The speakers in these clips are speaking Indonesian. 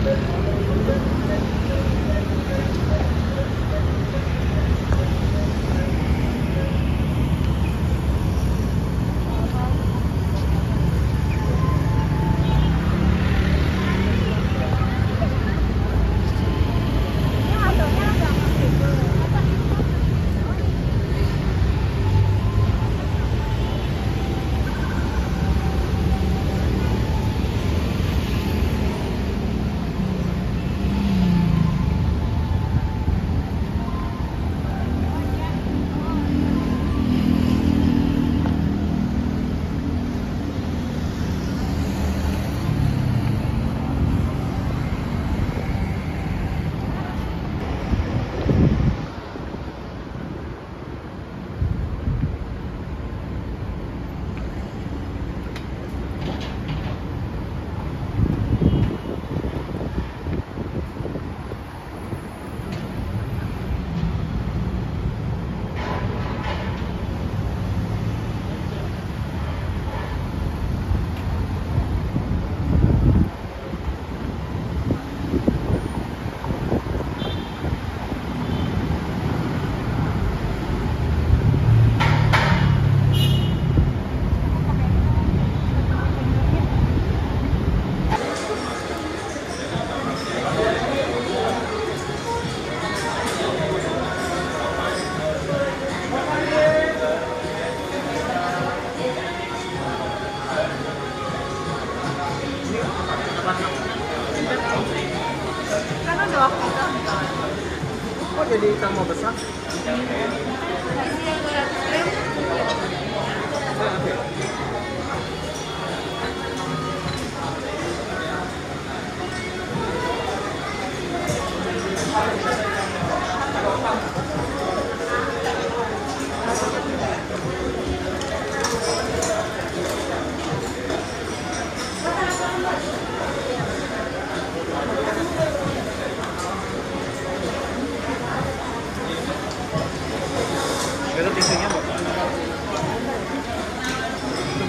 Kan ada waktu kita. Kok jadi tambah besar? Isi yang 200 gram. Itu tisunya, Mbak.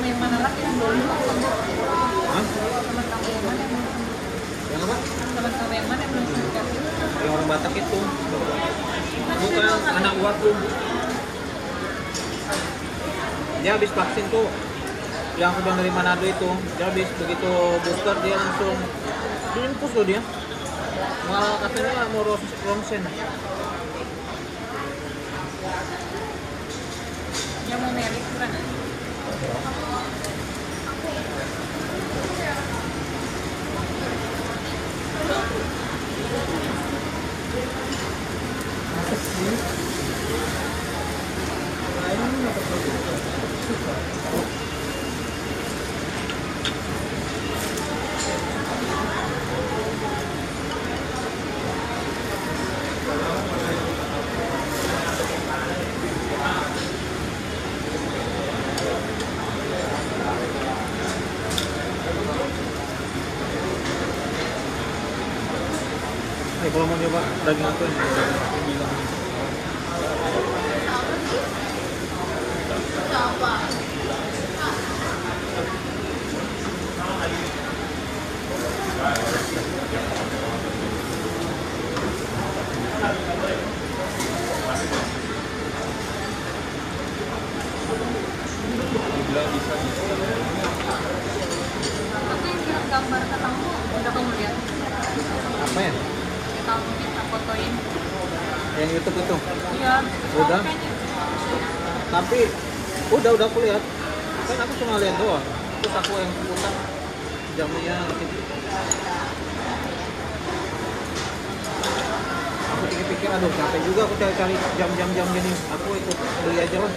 yang mana lagi yang belum sembuh? Hah? Teman kamu yang mana yang belum sembuh? Yang apa? Teman kamu yang mana yang belum sembuh? Yang orang Batak itu. Bukan anak gua tuh. Dia habis vaksin tuh. Yang aku bilang dari Manado itu. Dia habis begitu booster dia langsung diinfus loh dia. Malah katanya mau ronsen. Dia mau merit kan? Kalau mau nyoba daging aku yang bilang. Aku yang kirim gambar ke kamu, udah kamu lihat? Apa ya? Yang kamu minta fotoin. Yang YouTube itu. Iya. Udah. Kayaknya. Tapi udah aku lihat. Kan aku cuma lihat doang. Terus aku yang putar jamnya gitu. Aku pikir-pikir, aduh capek juga aku cari jam-jam gini. Aku ikut beli aja lah.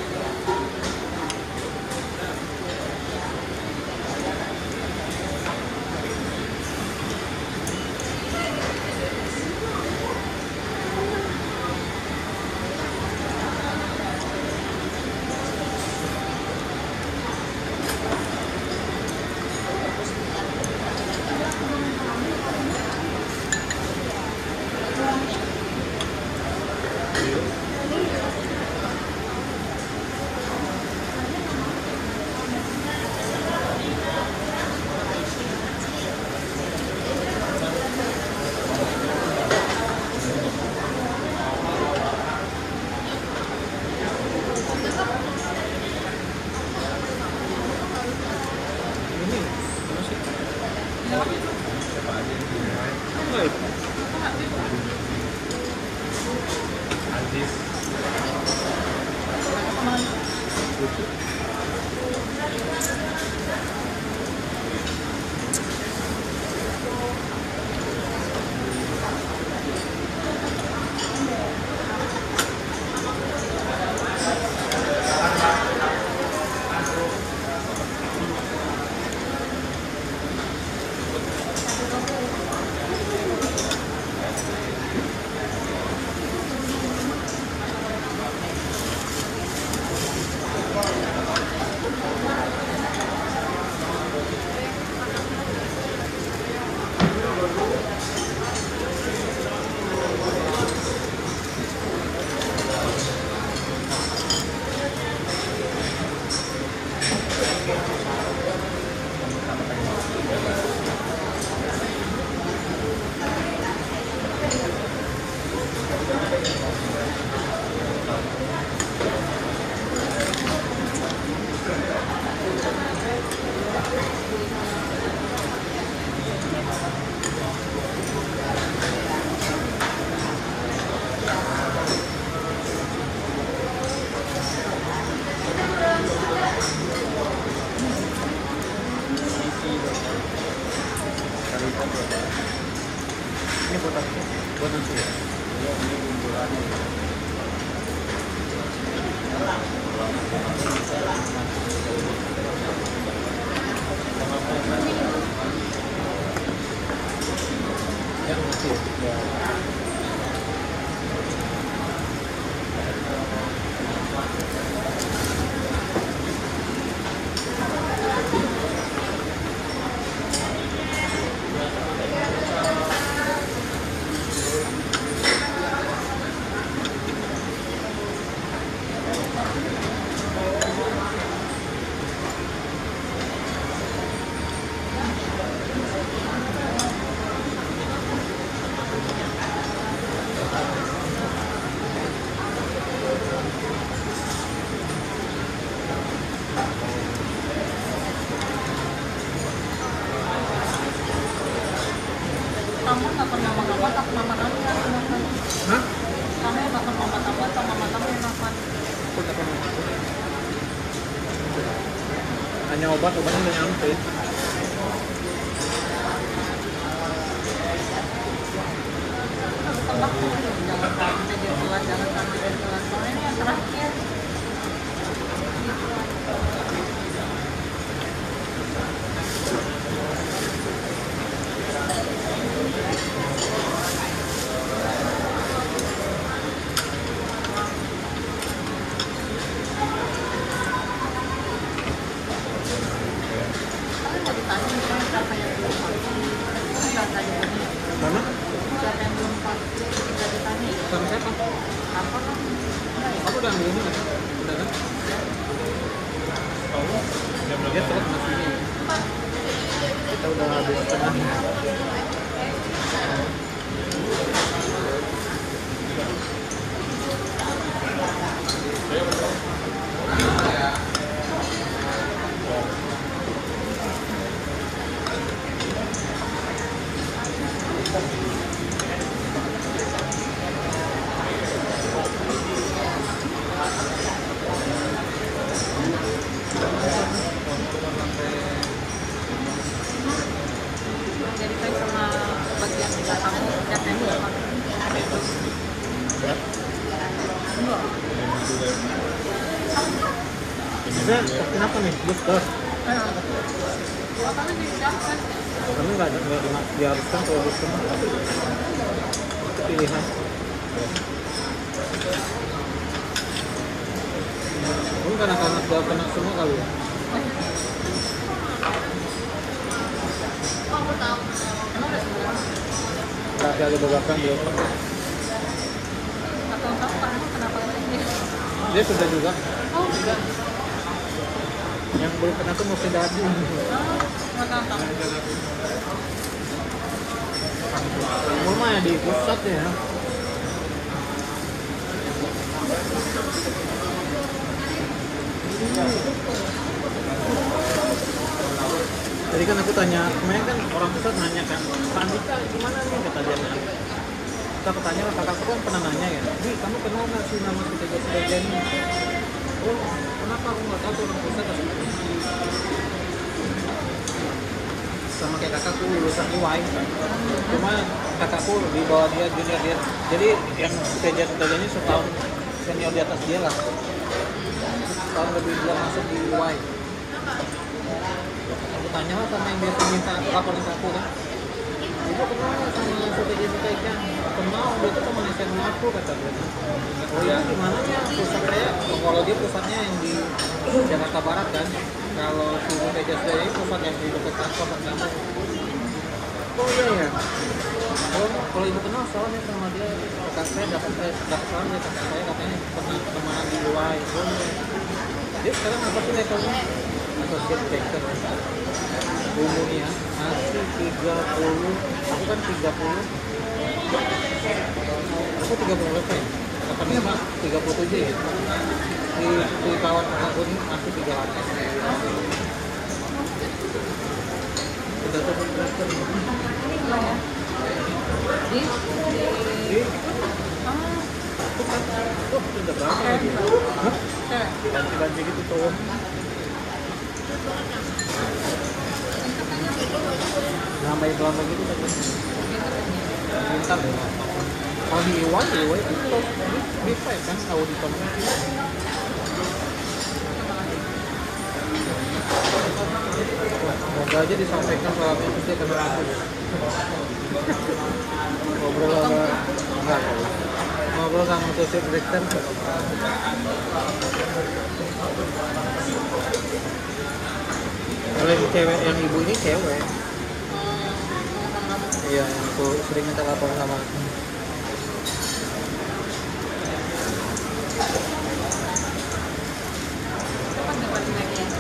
punya obatnya udah nyampe. Tebak jangan sampai dia telat, jangan sampai dia telat. Soalnya ini yang terakhir. Kalian nggak ditanya misalnya siapa yang belum vaksin? Nggak tanya. Mana? Siapa yang belum vaksin? Tidak ditanya. Sama siapa? Apa kan? Enggak ya? Aku udah ambil ini kan? Udah kan? Dia telat masih ini. Kita udah habis setengah. Jadi saya sama bagian tiga kamu siapa yang belum vaksin? Enggak. Bisa, kenapa nih? Booster. Makanya disiapkan. Kami nggak diharuskan kalau booster. Itu pilihan. Mungkin karena sudah kena semua kali ya. Oh, aku tahu. Emang udah semua? Nggak ada beberapa belum. Atau tahu kamu kenapa ini? Dia sudah juga. Oh, enggak. Yang belum kena tuh mesti dadu. Oh, nggak tahu. Rumah ya di pusat ya. Tadi kan aku tanya, kemarin kan orang pusat nanya kan, Pak Andika gimana nih kata dia. Kita tanya lah, kakakku kan pernah nanya ya, Di kamu kenal nggak sih nama Sutejo Sutejo ini? Oh, kenapa aku nggak tahu tuh orang pusat kasih tahu. Sama kayak kakakku lulusan IWAI, cuma kakakku di bawah dia junior dia, jadi yang Sutejo Sutejo ini setahun senior di atas dia lah, setahun lebih dia masuk di IWAI. Aku tanya lah sama yang biasa minta laporin ke aku kan, ibu kenal nggak sama Sutejo Sutejo? Kenal, dia tuh teman SMA aku kata dia. Oh ya gimana ya, pusat saya, kalau dia pusatnya yang di Jakarta Barat kan, kalau si Sutejo Sutejo ini pusat yang di dekat kantor kan kamu. Oh iya ya. Kalau ibu kenal soalnya sama dia, kakak saya dapat soal dia kakak saya katanya pernah temenan di luar. Oh iya. Dia sekarang apa sih levelnya? Associate Director. Umurnya masih 30, aku kan 30. Aku 30 berapa ya? 85, 37 ya. Di kawan kakakku ini masih 38. Udah tuh director. Enggak ya? Di? Itu kan, udah berapa lagi? Hah? Banci-banci gitu tuh. Lama gitu tapi pintar deh. Kalau di Iwan itu bisa kan auditor. Semoga aja disampaikan kalau terus dia kena aku. Ngobrol sama enggak tahu. Ngobrol sama associate director. Kalau yang cewek, yang ibu ini cewek. Iya, yang aku sering minta laporan sama aku. Kapan dapat lagi ya?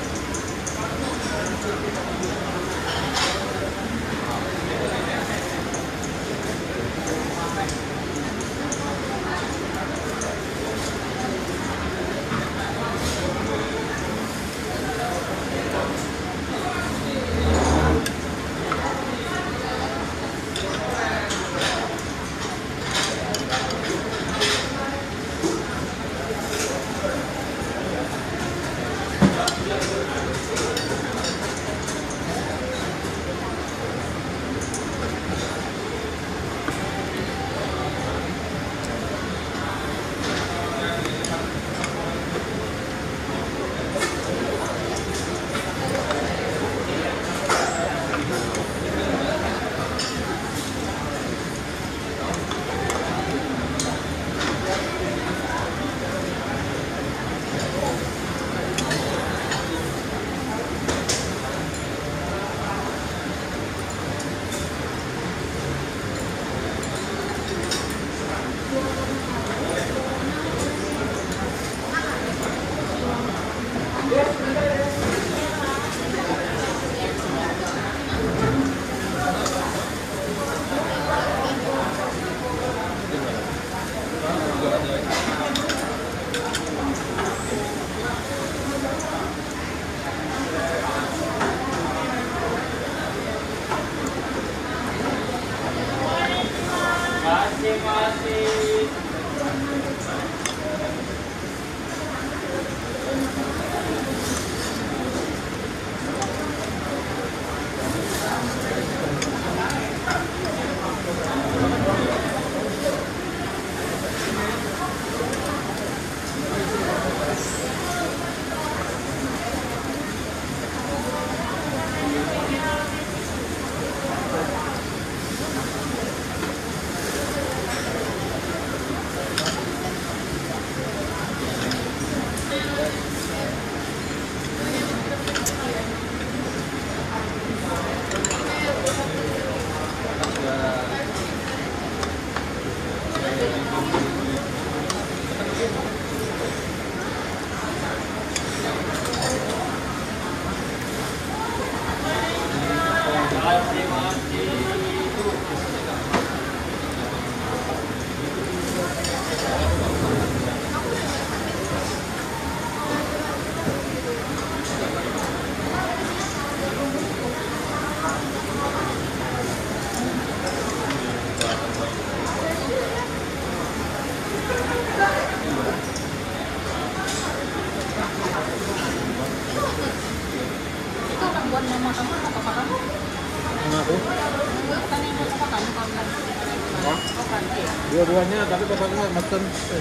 Dua-duanya, tapi bapaknya mesen.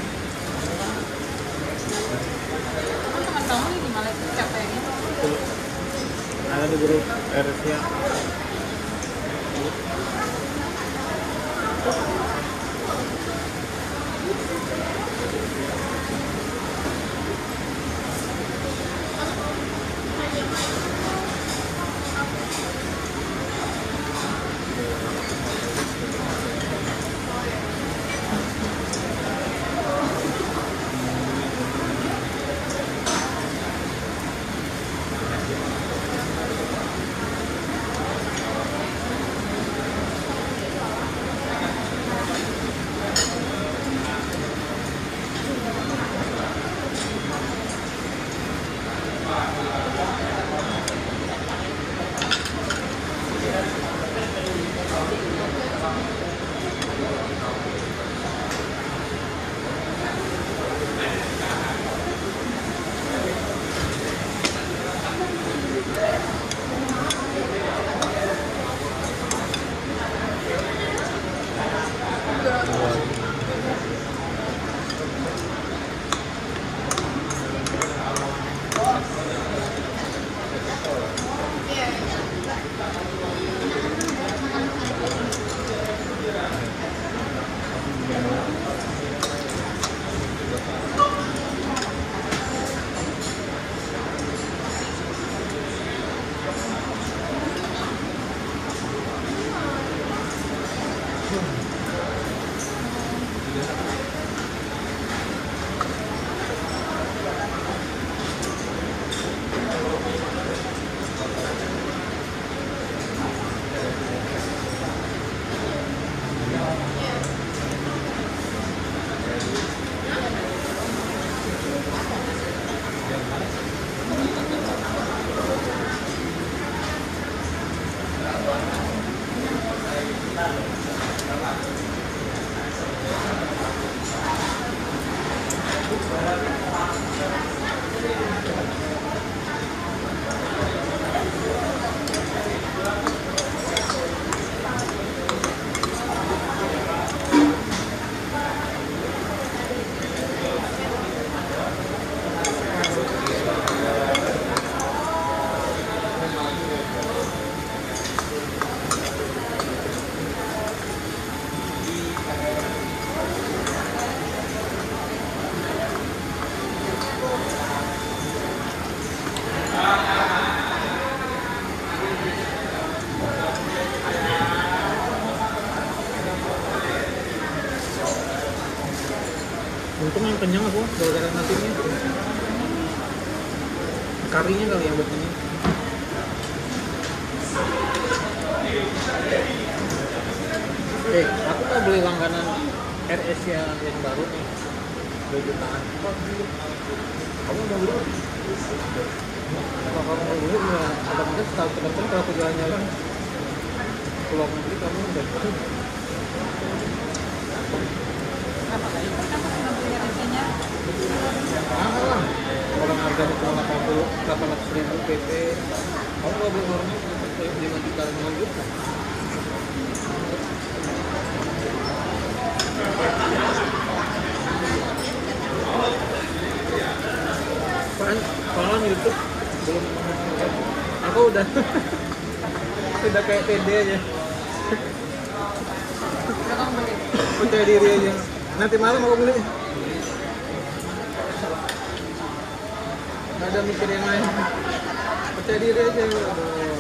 Teman kamu nih di Malaysia siapa yang ini? Ada di grup RS-nya. Untung yang kenyang aku gara-gara nasinya. Karinya kali yang buat kenyang. Aku mau beli langganan RS yang baru nih, 2 jutaan. Kamu mau beli? Kalau kamu mau beli ya, ada mungkin setahun ke depan kalau aku jalan-jalan keluar negeri kamu udah beli. Berapa kali? Kan pernah beli harganya. Mahal lah. Orang harganya cuma 800.000 PP. Kamu kalau beli orangnya 5 juta, 5 juta. Soalnya YouTube belum aku udah udah kayak pede aja, Udah kamu beli? percaya diri aja. Nanti malam aku beli, nggak ada mikir yang lain, percaya diri aja. Aduh.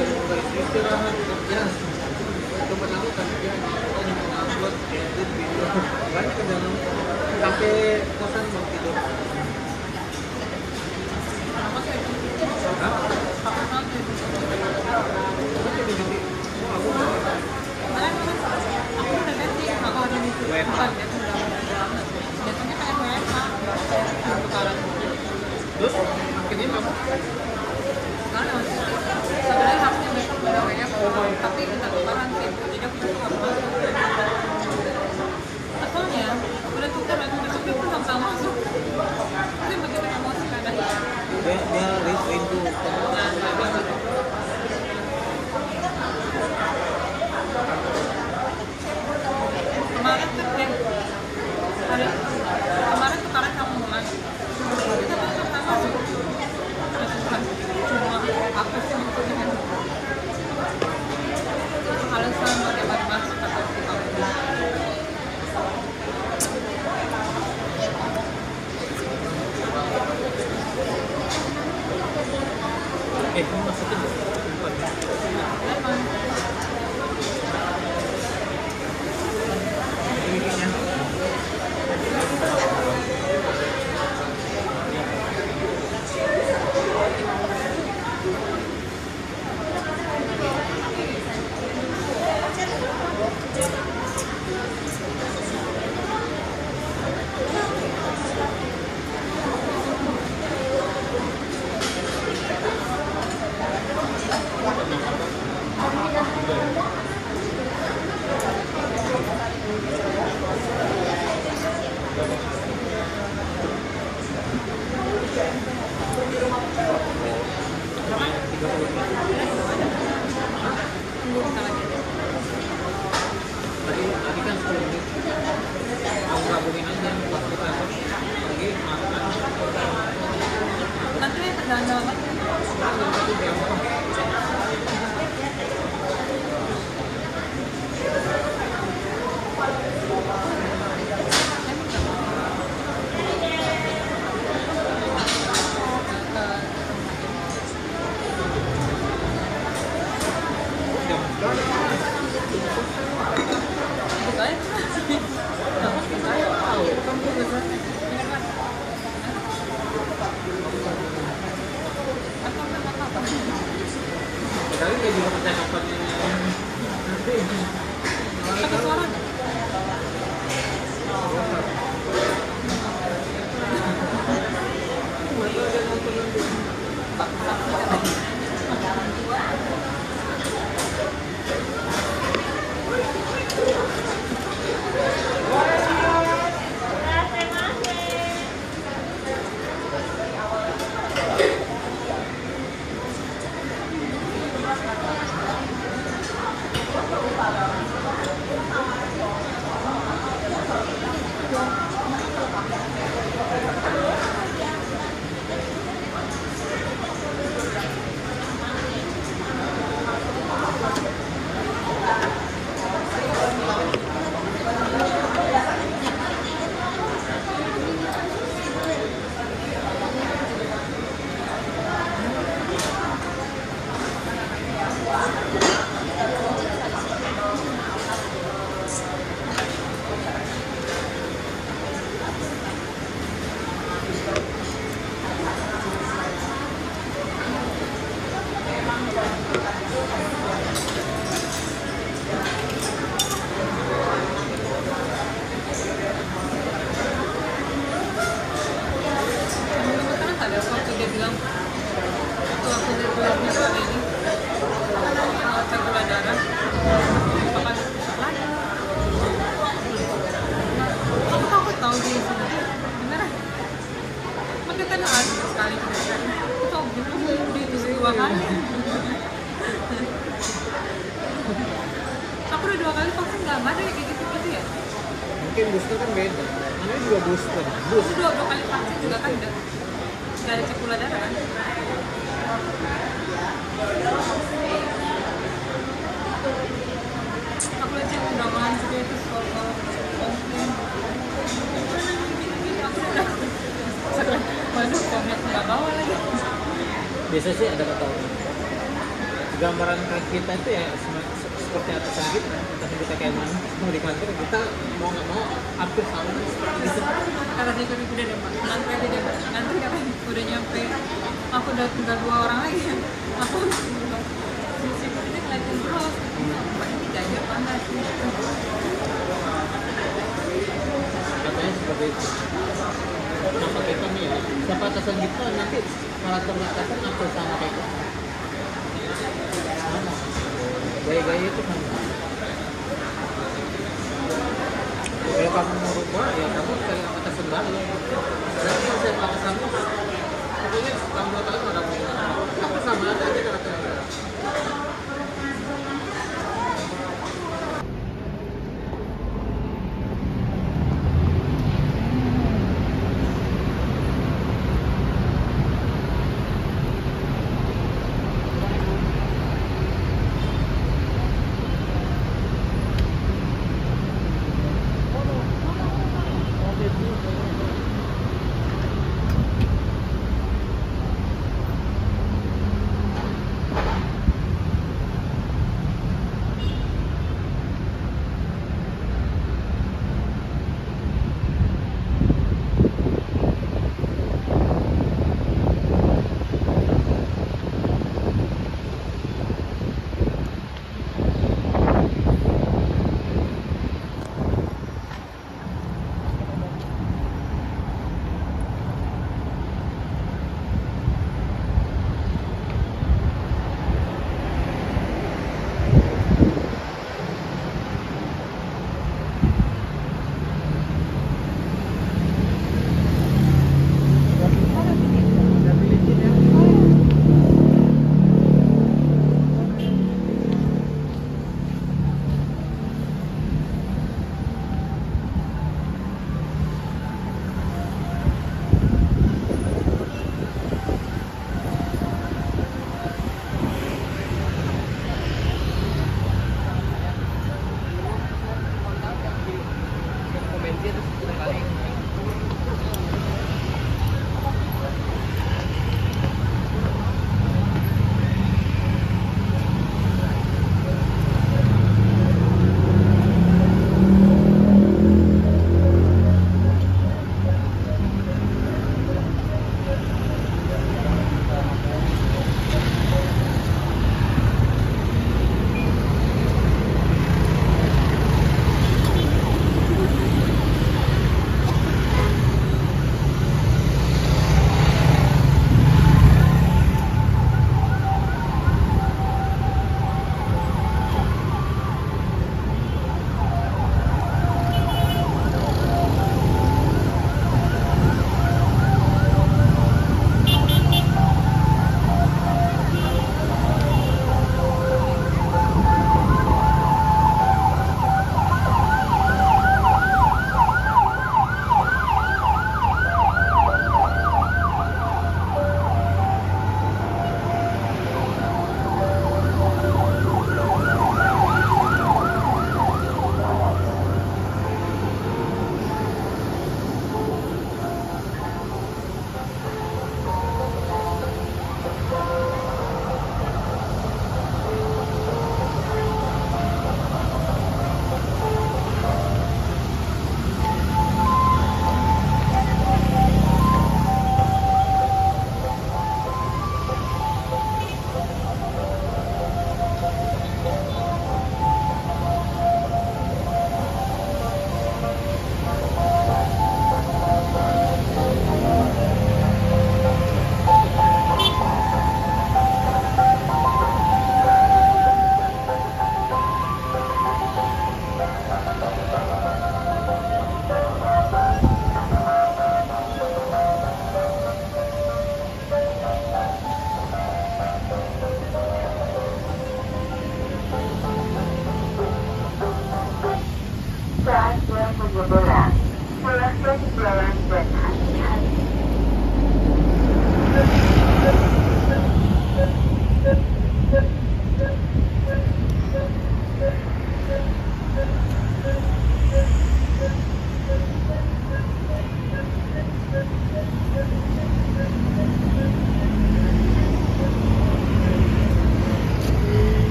nggak istirahat kerja. Temen aku kan dia hanya upload edit video banyak ke dalam sampai kosan mau tidur. Kenapa sih? Hah? Apa nanti? Apa sih begini? Oh, aku nggak. Aku udah ganti, aku ada di situ. WFH. Bukan, dia tuh udah banget. Jatuhnya pengen WFH. Sekarang. Terus akhirnya kamu Karena sebenarnya harusnya besok udah WFH, tapi kita tukaran sih. Jadi aku tuh nggak masuk. Soalnya udah tukaran, besok dia pun nggak masuk. Itu yang bikin emosi kadang. dia rindu teman banget. Kemarin tuh dia hari kemarin tukaran kamu mulai. Kita besok nggak masuk. Cuma apa sih maksudnya? Alasan bagaimana masuk atau kita Ini masukin empat. memang Ininya. tunggu kita lagi. Tadi kan 10 menit. Kamu gabungin aja buat kita lagi makan. Nanti tergantung banget. Itu gampang. Jam berapa? Buka ya. Tahu, kan tuh biasanya. Kali dia juga percakapannya nanti. Pakai suara. Masa dia nonton nanti. Aku udah 2 kali vaksin nggak ada ya kayak gitu ya. Mungkin booster kan beda. Ini juga booster. Aku dua kali vaksin juga kan nggak ada cek gula darah kan. Aku lihat yang undangan juga itu soal komplain. Aku udah waduh komen nggak bawa lagi. Biasa sih ada kata gambaran kita itu ya seperti atasan kita, atasan kita kayak mana mau di kantor kita mau nggak mau hampir sama gitu. Kata dia udah deh Pak, ngantri aja deh Pak, ngantri katanya udah nyampe, aku udah tinggal 2 orang lagi ya, aku si ini ngeliatin terus, Pak ini jajan apa enggak sih? Katanya seperti itu. Sama kayak kami ya, siapa atasan kita nanti karakter atasan hampir sama kayak kita. Sama. Gaya-gaya itu kan. Kalau kamu mau rubah, ya kamu cari atasan baru. Nanti kalau saya mau atasan pokoknya kamu 2 tahun ada kamu sama aja karakternya.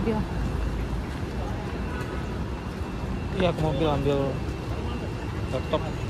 mobil. Iya, ke mobil ambil laptop.